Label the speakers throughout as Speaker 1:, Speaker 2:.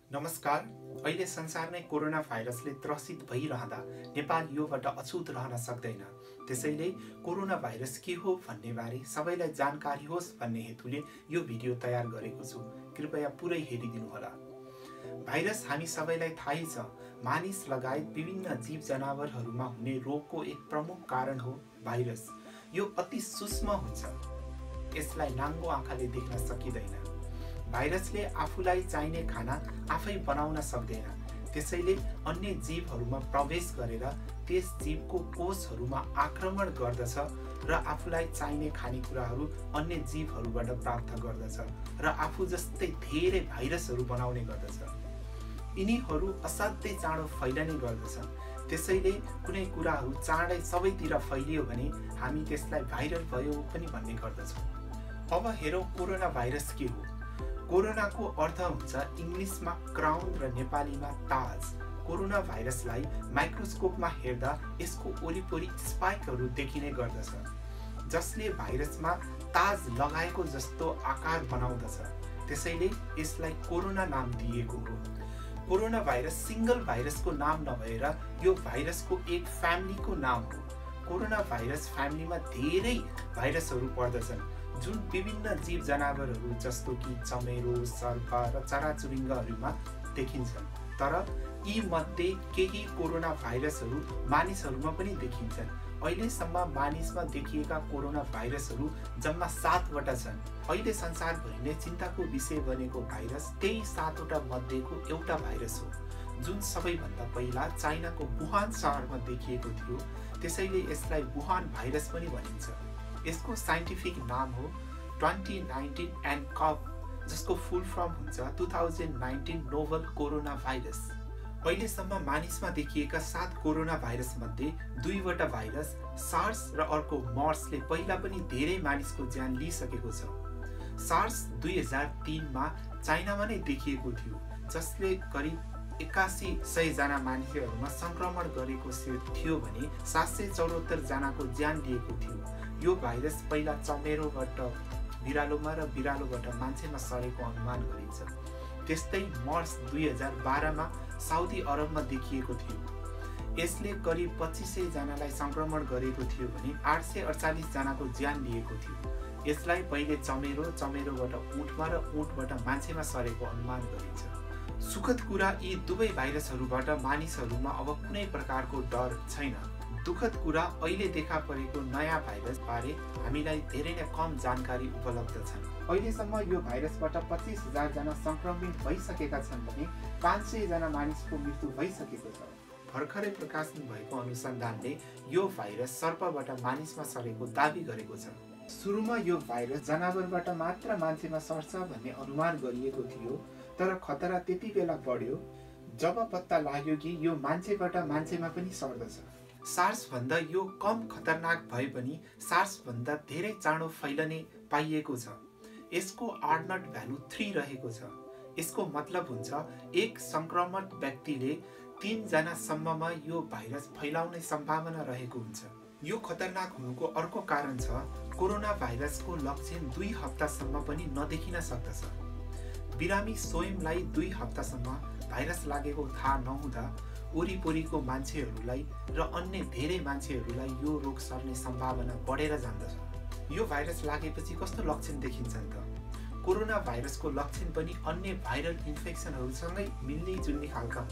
Speaker 1: नमस्कार। अहिले संसार नै कोरोना भाइरसले त्रसित भइरहँदा नेपाल योबाट अछुत रहन सक्दैन। त्यसैले कोरोना भाइरस के हो भन्ने बारे सबैलाई जानकारी होस् भन्ने हेतुले यो भिडियो तयार गरेको छु। कृपया पुरै हेरिदिनु होला। भाइरस हामी सबैलाई थाहै छ, मानिस लगायत विभिन्न जीव जनावरहरूमा हुने रोगको एक प्रमुख कारण हो भाइरस। यो अति सूक्ष्म हुन्छ, यसलाई नाङ्गो आँखाले देख्न सकिँदैन। भाइरसले आफूलाई चाहिने खाना आफै बनाउन सक्दैन, त्यसैले अन्य जीवहरूमा प्रवेश गरेर त्यस जीवको कोषहरूमा आक्रमण गर्दछ र आफूलाई चाहिने खानेकुराहरू अन्य जीवहरूबाट प्राप्त गर्दछ र आफू जस्तै धेरै भाइरसहरू बनाउने गर्दछ। यिनीहरू असाध्यै चाँडो फैलने गर्दछन्, त्यसैले कुनै कुराहरू चाँडै सबैतिर फैलियो भने हामी त्यसलाई भाइरल भयो पनि भन्ने गर्दछौँ। अब हेरौँ कोरोना भाइरस के हो। कोरोनाको अर्थ हुन्छ इङ्ग्लिसमा क्राउन र नेपालीमा ताज। कोरोना भाइरसलाई माइक्रोस्कोपमा हेर्दा यसको वरिपरि स्पाइकहरू देखिने गर्दछ, जसले भाइरसमा ताज लगाएको जस्तो आकार बनाउँदछ। त्यसैले यसलाई कोरोना नाम दिएको हो। कोरोना भाइरस सिङ्गल भाइरसको नाम नभएर यो भाइरसको एक फ्यामिलीको नाम हो। कोरोना भाइरस फ्यामिलीमा धेरै भाइरसहरू पर्दछन्, जुन विभिन्न जीव जनावरहरू जस्तो कि चमेरो, सर्प र चराचुरुङ्गीहरूमा देखिन्छन्। तर यी मध्ये केही कोरोना भाइरसहरू मानिसहरूमा पनि देखिन्छन्। अहिलेसम्म मानिसमा देखिएका कोरोना भाइरसहरू जम्मा 7वटा छन्। अहिले संसारभरि नै चिन्ताको विषय बनेको भाइरस त्यही 7वटा मध्येको एउटा भाइरस हो, जुन सबैभन्दा पहिला चाइनाको वुहान सहरमा देखिएको थियो। त्यसैले यसलाई वुहान भाइरस पनि भनिन्छ। यसको साइन्टिफिक नाम हो 2019 nCoV, जसको फुल फर्म हुन्छ 2019 नोभल कोरोना भाइरस। अहिलेसम्म मानिसमा देखिएका 7 कोरोना भाइरस मध्ये 2वटा भाइरस सार्स र अर्को मर्सले पहिला पनि धेरै मानिसको ज्यान लिइसकेको छ। सार्स 2003 मा चाइनामा नै देखिएको थियो, जसले करिब 8100 जना मानिसहरूमा संक्रमण गरेको थियो भने 774 जनाको ज्यान लिएको थियो। यो भाइरस पहिला चमेरोबाट बिरालोमा र बिरालोबाट मान्छेमा सरेको अनुमान गरिन्छ। त्यस्तै मर्स 2012 मा साउदी अरबमा देखिएको थियो। यसले करिब 2500 जनालाई संक्रमण गरेको थियो भने 848 जनाको ज्यान लिएको थियो। यसलाई पहिले चमेरोबाट ऊँटमा र ऊँटबाट मान्छेमा सरेको अनुमान गरिन्छ। सुखद कुरा, यी दुवै भाइरसहरूबाट मानिसहरूमा अब कुनै प्रकारको डर छैन। दुखद कुरा, अहिले देखा परेको नयाँ भाइरस बारे हामीलाई धेरै नै कम जानकारी उपलब्ध छन्। अहिलेसम्म यो भाइरसबाट 25,000 जना संक्रमित भइसकेका छन् भने 500 जना मानिसको मृत्यु भइसकेको छ। भर्खरै प्रकाशन भएको अनुसन्धानले यो भाइरस सर्पबाट मानिसमा सरेको दाबी गरेको छ। सुरुमा यो भाइरस जनावरबाट मात्र मान्छेमा सर्छ भन्ने अनुमान गरिएको थियो, तर खतरा त्यति बेला बढ्यो जब पत्ता लाग्यो कि यो मान्छेबाट मान्छेमा पनि सर्दछ। सार्स भन्दा यो कम खतरनाक भए पनि सार्स भन्दा धेरै चाँडो फैलने पाइएको छ। यसको आर्नट भ्यालु 3 रहेको छ। यसको मतलब हुन्छ एक संक्रमित व्यक्तिले 3 जनासम्ममा यो भाइरस फैलाउने सम्भावना रहेको हुन्छ। यो खतरनाक हुनुको अर्को कारण छ, कोरोना भाइरसको लक्षण 2 हप्तासम्म पनि नदेखिन सक्दछ। बिरामी स्वयंलाई 2 हप्तासम्म भाइरस लागेको थाहा नहुँदा वरिपरिको मान्छेहरूलाई र अन्य धेरै मान्छेहरूलाई यो रोग सर्ने सम्भावना बढेर जान्दछ। यो भाइरस लागेपछि कस्तो लक्षण देखिन्छन् त? कोरोना भाइरसको लक्षण पनि अन्य भाइरल इन्फेक्सनहरूसँगै मिल्ने-जुल्ने खालका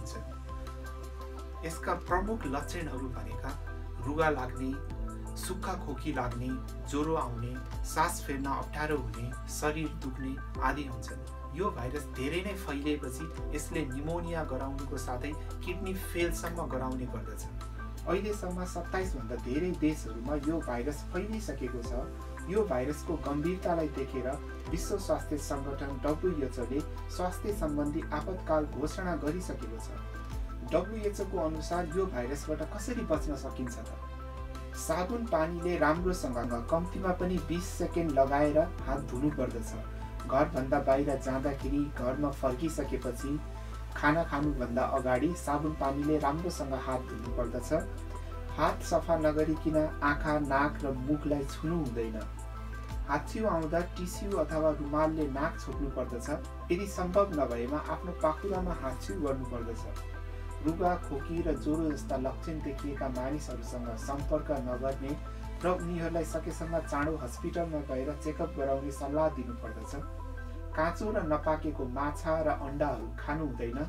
Speaker 1: हुन्छन्। यसका प्रमुख लक्षणहरू भनेका रुगा लाग्ने, सुक्खा खोकी लाग्ने, ज्वरो आउने, सास फेर्न अप्ठ्यारो हुने, शरीर दुख्ने आदि हुन्छन्। यो भाइरस धेरै नै फैलिएपछि यसले निमोनिया गराउनुको साथै किडनी फेलसम्म गराउने गर्दछ। अहिलेसम्म 27 भन्दा धेरै देशहरूमा यो भाइरस फैलिसकेको छ। यो भाइरसको गम्भीरतालाई देखेर विश्व स्वास्थ्य सङ्गठन WHO ले स्वास्थ्य सम्बन्धी आपतकाल घोषणा गरिसकेको छ। WHO को अनुसार यो भाइरसबाट कसरी बच्न सकिन्छ त? साबुन पानीले राम्रोसँग कम्तीमा पनि 20 सेकेन्ड लगाएर हात धुनु पर्दछ। घरभन्दा बाहिर जाँदाखेरि, घरमा फर्किसकेपछि, खाना खानुभन्दा अगाडि साबुन पानीले राम्रोसँग हात धुनु पर्दछ। हात सफा नगरिकन आँखा, नाक र मुखलाई छुनु हुँदैन। हाच्छिउ आउँदा टिस्यु अथवा रुमालले नाक छोप्नु पर्दछ। यदि सम्भव नभएमा आफ्नो पाखुरामा हाच्छिउ गर्नुपर्दछ। रुगा, खोकी र ज्वरो जस्ता लक्षण देखिएका मानिसहरूसँग सम्पर्क नगर्ने र उनीहरूलाई सकेसम्म चाँडो हस्पिटलमा गएर चेकअप गराउने सल्लाह दिनुपर्दछ। काँचो र नपाकेको माछा र अण्डाहरू खानु हुँदैन।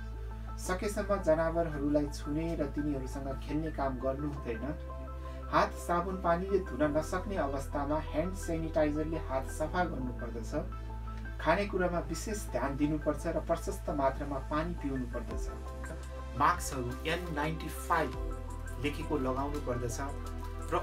Speaker 1: सकेसम्म जनावरहरूलाई छुने र तिनीहरूसँग खेल्ने काम गर्नु हुँदैन। हात साबुन पानीले धुन नसक्ने अवस्थामा ह्यान्ड सेनिटाइजरले हात सफा गर्नुपर्दछ। खानेकुरामा विशेष ध्यान दिनुपर्छ र प्रशस्त मात्रामा पानी पिउनु पर्दछ। मास्कहरू N95 लेखेको लगाउनु पर्दछ र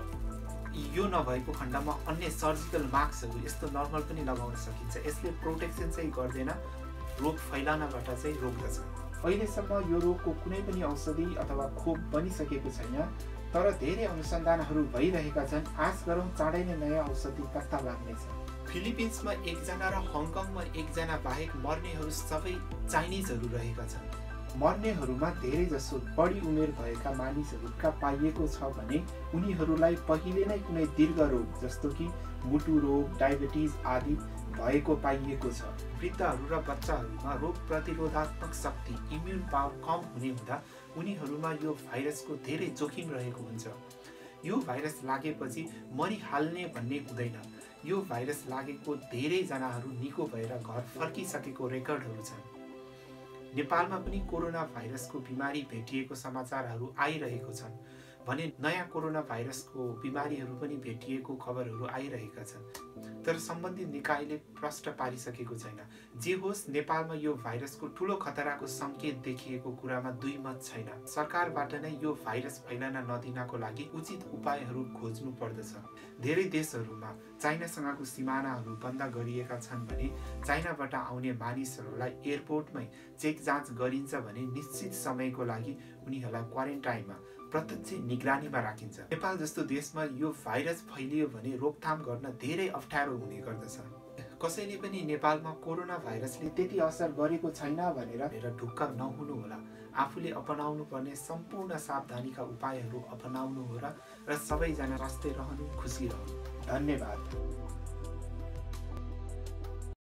Speaker 1: यो नभएको खण्डमा अन्य सर्जिकल मास्कहरू यस्तो नर्मल पनि लगाउन सकिन्छ। यसले प्रोटेक्सन चाहिँ गर्दैन, रोग फैलानबाट चाहिँ रोक्दछ। अहिलेसम्म यो रोगको कुनै पनि औषधि अथवा खोप बनिसकेको छैन, तर धेरै अनुसन्धानहरू भइरहेका छन्। आश गरौँ चाँडै नै नयाँ औषधि पत्ता लाग्नेछ। फिलिपिन्समा एकजना र हङकङमा एकजना बाहेक मर्नेहरू सबै चाइनिजहरू रहेका छन्। मर्नेहरूमा धेरै जसो बढी उमेर भएका मानिसहरूका पाइएको छ भने उनीहरूलाई पहिले नै कुनै दीर्घ रोग जस्तो कि मुटु रोग, डायबिटिज आदि भएको पाइएको छ। वृद्धहरू र बच्चाहरूमा रोग प्रतिरोधात्मक शक्ति इम्युन पावर कम हुने हुँदा उनीहरूमा यो भाइरसको धेरै जोखिम रहेको हुन्छ। यो भाइरस लागेपछि मरिहाल्ने भन्ने हुँदैन। यो भाइरस लागेको धेरैजनाहरू निको भएर घर फर्किसकेको रेकर्डहरू छन्। नेपालमा पनि कोरोना भाइरसको बिमारी भेटिएको समाचारहरू आइरहेको छन् भने नयाँ कोरोना भाइरसको बिमारीहरू पनि भेटिएको खबरहरू आइरहेका छन्, तर सम्बन्धित निकायले प्रश्न पारिसकेको छैन। जे होस्, नेपालमा यो भाइरसको ठूलो खतराको संकेत देखिएको कुरामा दुई मत छैन। सरकारबाट नै यो भाइरस फैलन नदिनको लागि उचित उपायहरू खोज्नु पर्दछ। धेरै देशहरूमा चाइनासँगको सिमानाहरू बन्द गरिएका छन् भने चाइनाबाट आउने मानिसहरूलाई एयरपोर्टमै चेक जाँच गरिन्छ भने निश्चित समयको लागि उनीहरूलाई क्वारेन्टाइनमा प्रत्यक्ष निगरानीमा राखिन्छ। नेपाल जस्तो देशमा यो भाइरस फैलियो भने रोकथाम गर्न धेरै अप्ठ्यारो हुने गर्दछ। कसैले पनि नेपालमा कोरोना भाइरसले त्यति असर गरेको छैन भनेर ढुक्क नहुनु होला। आफूले अपनाउनु पर्ने सम्पूर्ण सावधानीका उपायहरू अपनाउनु हो र सबैजना स्वस्थ रहनु, खुसी रहनु। धन्यवाद।